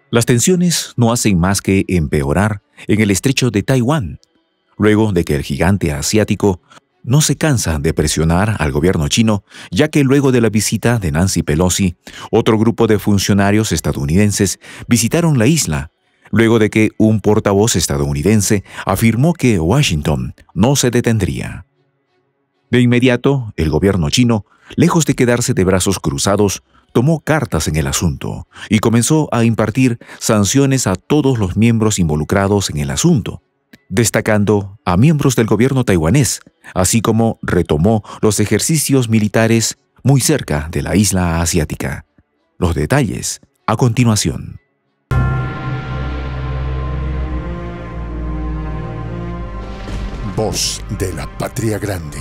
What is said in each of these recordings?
Las tensiones no hacen más que empeorar en el estrecho de Taiwán, luego de que el gigante asiático no se cansa de presionar al gobierno chino, ya que luego de la visita de Nancy Pelosi, otro grupo de funcionarios estadounidenses visitaron la isla, luego de que un portavoz estadounidense afirmó que Washington no se detendría. De inmediato, el gobierno chino, lejos de quedarse de brazos cruzados, tomó cartas en el asunto y comenzó a impartir sanciones a todos los miembros involucrados en el asunto, destacando a miembros del gobierno taiwanés, así como retomó los ejercicios militares muy cerca de la isla asiática. Los detalles a continuación. Voz de la Patria Grande.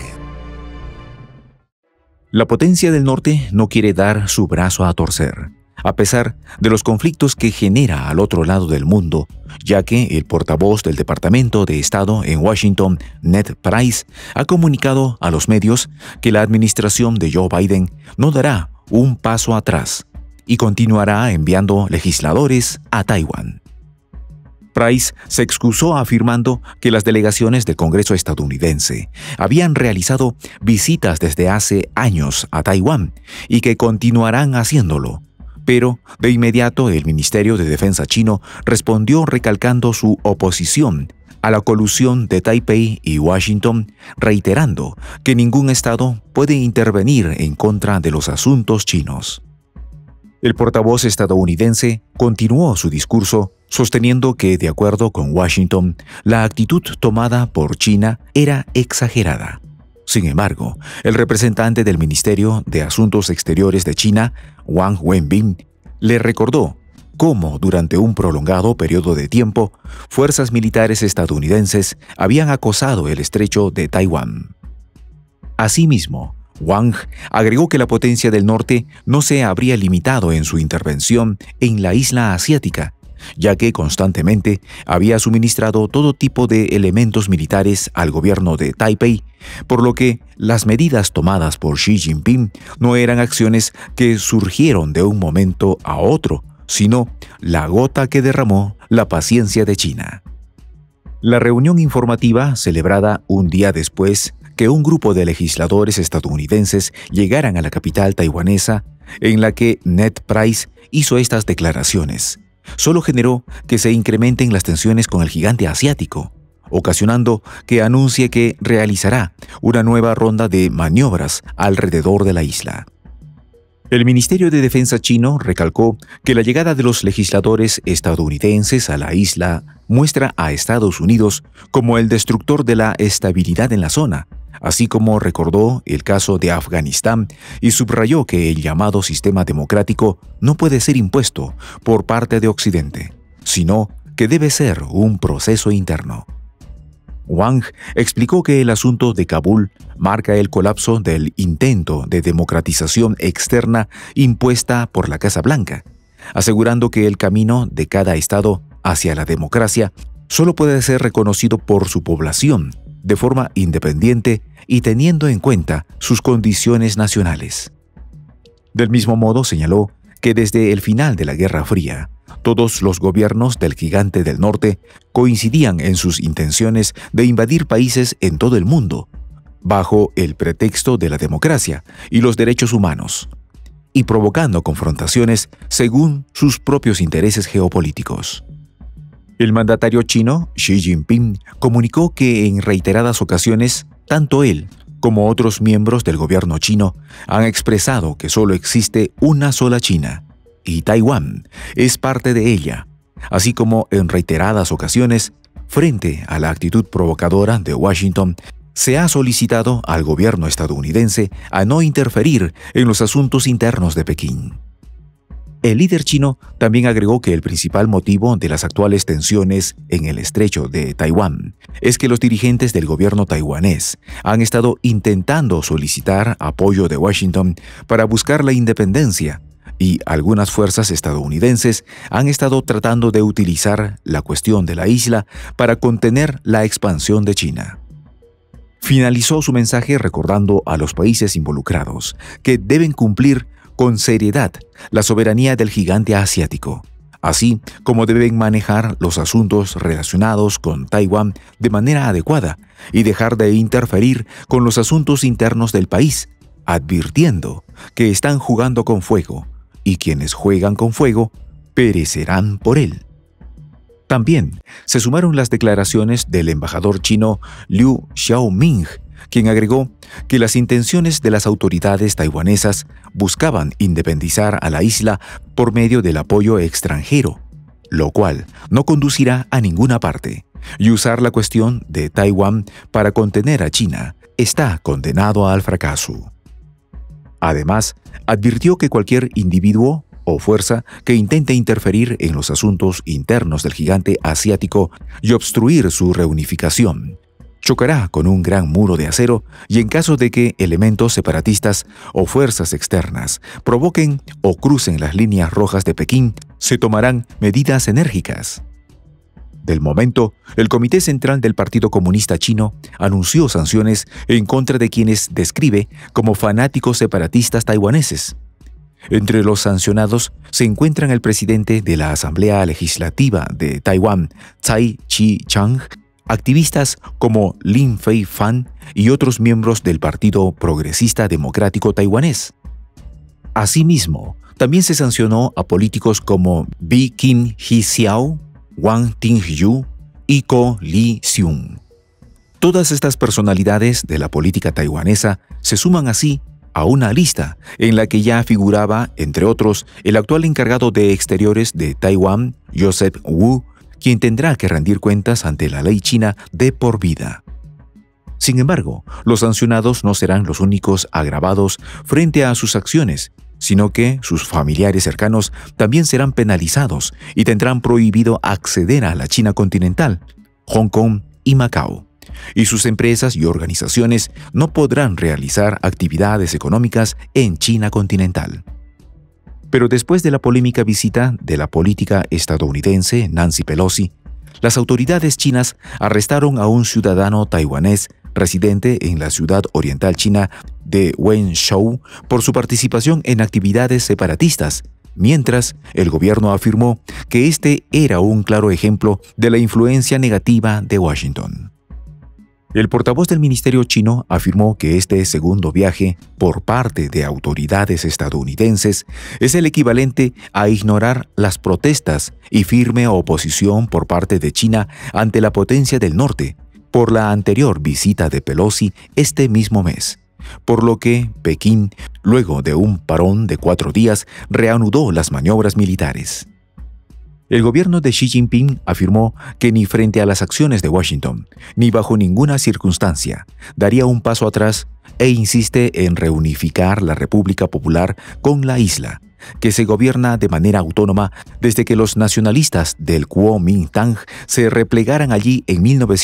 La potencia del norte no quiere dar su brazo a torcer, a pesar de los conflictos que genera al otro lado del mundo, ya que el portavoz del Departamento de Estado en Washington, Ned Price, ha comunicado a los medios que la administración de Joe Biden no dará un paso atrás y continuará enviando legisladores a Taiwán. Price se excusó afirmando que las delegaciones del Congreso estadounidense habían realizado visitas desde hace años a Taiwán y que continuarán haciéndolo. Pero, de inmediato, el Ministerio de Defensa chino respondió recalcando su oposición a la colusión de Taipei y Washington, reiterando que ningún estado puede intervenir en contra de los asuntos chinos. El portavoz estadounidense continuó su discurso sosteniendo que, de acuerdo con Washington, la actitud tomada por China era exagerada. Sin embargo, el representante del Ministerio de Asuntos Exteriores de China, Wang Wenbin, le recordó cómo durante un prolongado periodo de tiempo, fuerzas militares estadounidenses habían acosado el estrecho de Taiwán. Asimismo, Wang agregó que la potencia del norte no se habría limitado en su intervención en la isla asiática, ya que constantemente había suministrado todo tipo de elementos militares al gobierno de Taipei, por lo que las medidas tomadas por Xi Jinping no eran acciones que surgieron de un momento a otro, sino la gota que derramó la paciencia de China. La reunión informativa, celebrada un día después que un grupo de legisladores estadounidenses llegaran a la capital taiwanesa, en la que Ned Price hizo estas declaraciones, solo generó que se incrementen las tensiones con el gigante asiático, ocasionando que anuncie que realizará una nueva ronda de maniobras alrededor de la isla. El Ministerio de Defensa chino recalcó que la llegada de los legisladores estadounidenses a la isla muestra a Estados Unidos como el destructor de la estabilidad en la zona, así como recordó el caso de Afganistán y subrayó que el llamado sistema democrático no puede ser impuesto por parte de Occidente, sino que debe ser un proceso interno. Wang explicó que el asunto de Kabul marca el colapso del intento de democratización externa impuesta por la Casa Blanca, asegurando que el camino de cada estado hacia la democracia solo puede ser reconocido por su población de forma independiente y teniendo en cuenta sus condiciones nacionales. Del mismo modo, señaló que desde el final de la Guerra Fría, todos los gobiernos del gigante del norte coincidían en sus intenciones de invadir países en todo el mundo, bajo el pretexto de la democracia y los derechos humanos, y provocando confrontaciones según sus propios intereses geopolíticos. El mandatario chino, Xi Jinping, comunicó que en reiteradas ocasiones, tanto él como otros miembros del gobierno chino han expresado que solo existe una sola China, y Taiwán es parte de ella, así como en reiteradas ocasiones, frente a la actitud provocadora de Washington, se ha solicitado al gobierno estadounidense a no interferir en los asuntos internos de Pekín. El líder chino también agregó que el principal motivo de las actuales tensiones en el estrecho de Taiwán es que los dirigentes del gobierno taiwanés han estado intentando solicitar apoyo de Washington para buscar la independencia, y algunas fuerzas estadounidenses han estado tratando de utilizar la cuestión de la isla para contener la expansión de China. Finalizó su mensaje recordando a los países involucrados que deben cumplir con seriedad la soberanía del gigante asiático, así como deben manejar los asuntos relacionados con Taiwán de manera adecuada y dejar de interferir con los asuntos internos del país, advirtiendo que están jugando con fuego y quienes juegan con fuego perecerán por él. También se sumaron las declaraciones del embajador chino Liu Xiaoming, quien agregó que las intenciones de las autoridades taiwanesas buscaban independizar a la isla por medio del apoyo extranjero, lo cual no conducirá a ninguna parte, y usar la cuestión de Taiwán para contener a China está condenado al fracaso. Además, advirtió que cualquier individuo o fuerza que intente interferir en los asuntos internos del gigante asiático y obstruir su reunificación chocará con un gran muro de acero, y en caso de que elementos separatistas o fuerzas externas provoquen o crucen las líneas rojas de Pekín, se tomarán medidas enérgicas. Del momento, el Comité Central del Partido Comunista Chino anunció sanciones en contra de quienes describe como fanáticos separatistas taiwaneses. Entre los sancionados se encuentran el presidente de la Asamblea Legislativa de Taiwán, Tsai Chi-chang, activistas como Lin Fei-fan y otros miembros del Partido Progresista Democrático Taiwanés. Asimismo, también se sancionó a políticos como Bi Kim Hee-xiao, Wang Ting-yu y Ko Li-seung. Todas estas personalidades de la política taiwanesa se suman así a una lista en la que ya figuraba, entre otros, el actual encargado de Exteriores de Taiwán, Joseph Wu, quien tendrá que rendir cuentas ante la ley china de por vida. Sin embargo, los sancionados no serán los únicos agravados frente a sus acciones, sino que sus familiares cercanos también serán penalizados y tendrán prohibido acceder a la China continental, Hong Kong y Macao, y sus empresas y organizaciones no podrán realizar actividades económicas en China continental. Pero después de la polémica visita de la política estadounidense Nancy Pelosi, las autoridades chinas arrestaron a un ciudadano taiwanés residente en la ciudad oriental china de Wenzhou por su participación en actividades separatistas, mientras el gobierno afirmó que este era un claro ejemplo de la influencia negativa de Washington. El portavoz del ministerio chino afirmó que este segundo viaje por parte de autoridades estadounidenses es el equivalente a ignorar las protestas y firme oposición por parte de China ante la potencia del norte por la anterior visita de Pelosi este mismo mes, por lo que Pekín, luego de un parón de 4 días, reanudó las maniobras militares. El gobierno de Xi Jinping afirmó que ni frente a las acciones de Washington, ni bajo ninguna circunstancia, daría un paso atrás e insiste en reunificar la República Popular con la isla, que se gobierna de manera autónoma desde que los nacionalistas del Kuomintang se replegaran allí en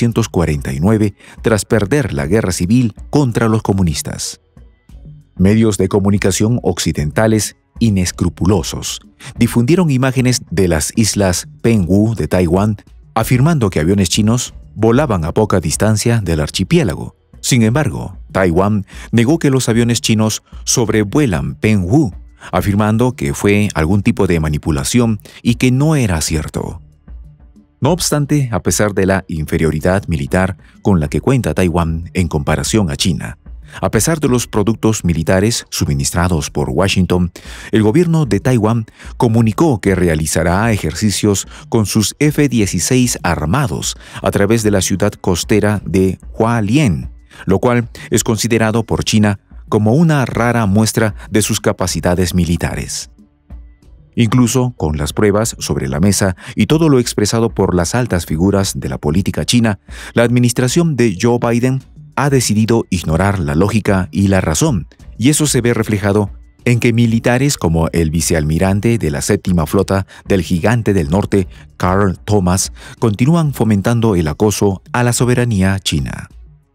1949 tras perder la guerra civil contra los comunistas. Medios de comunicación occidentales inescrupulosos difundieron imágenes de las islas Penghu de Taiwán, afirmando que aviones chinos volaban a poca distancia del archipiélago. Sin embargo, Taiwán negó que los aviones chinos sobrevuelan Penghu, afirmando que fue algún tipo de manipulación y que no era cierto. No obstante, a pesar de la inferioridad militar con la que cuenta Taiwán en comparación a China, a pesar de los productos militares suministrados por Washington, el gobierno de Taiwán comunicó que realizará ejercicios con sus F-16 armados a través de la ciudad costera de Hualien, lo cual es considerado por China como una rara muestra de sus capacidades militares. Incluso con las pruebas sobre la mesa y todo lo expresado por las altas figuras de la política china, la administración de Joe Biden ha decidido ignorar la lógica y la razón, y eso se ve reflejado en que militares como el vicealmirante de la séptima flota del Gigante del Norte, Carl Thomas, continúan fomentando el acoso a la soberanía china.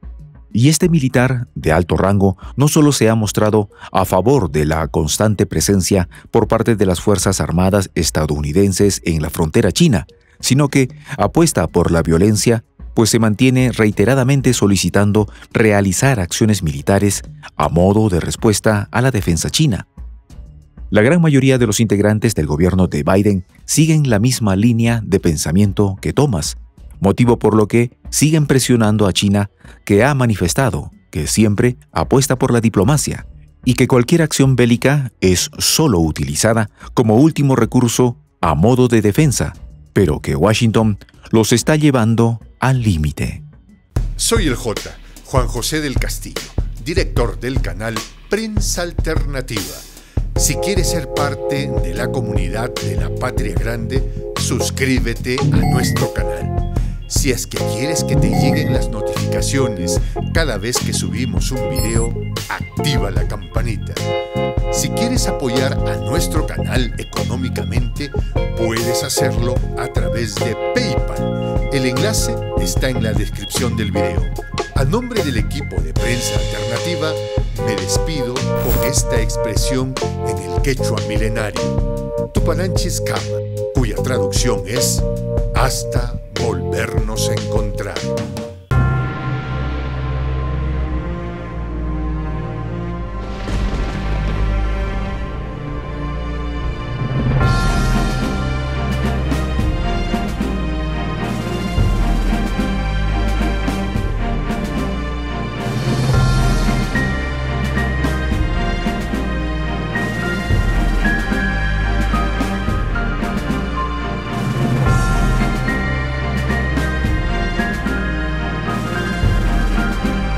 Y este militar de alto rango no solo se ha mostrado a favor de la constante presencia por parte de las Fuerzas Armadas estadounidenses en la frontera china, sino que apuesta por la violencia, pues se mantiene reiteradamente solicitando realizar acciones militares a modo de respuesta a la defensa china. La gran mayoría de los integrantes del gobierno de Biden siguen la misma línea de pensamiento que Thomas, motivo por lo que siguen presionando a China, que ha manifestado que siempre apuesta por la diplomacia y que cualquier acción bélica es solo utilizada como último recurso a modo de defensa, pero que Washington los está llevando al límite. Soy el J, Juan José del Castillo, director del canal Prensa Alternativa. Si quieres ser parte de la comunidad de la Patria Grande, suscríbete a nuestro canal. Si es que quieres que te lleguen las notificaciones cada vez que subimos un video, activa la campanita. Si quieres apoyar a nuestro canal económicamente, puedes hacerlo a través de PayPal. El enlace está en la descripción del video. A nombre del equipo de Prensa Alternativa, me despido con esta expresión en el quechua milenario, Tupananchis Kama, cuya traducción es hasta volvernos a encontrar.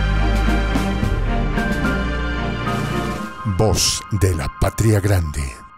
Voz de la Patria Grande.